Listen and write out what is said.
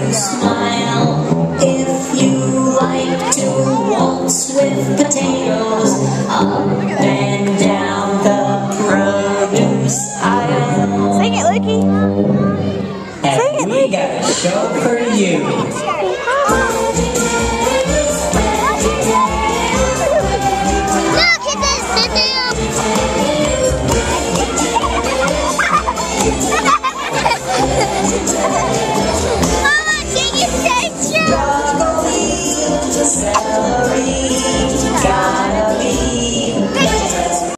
smile if you like to waltz with potatoes up and down the produce aisle. Sing it, Lukey. And we got a show for you.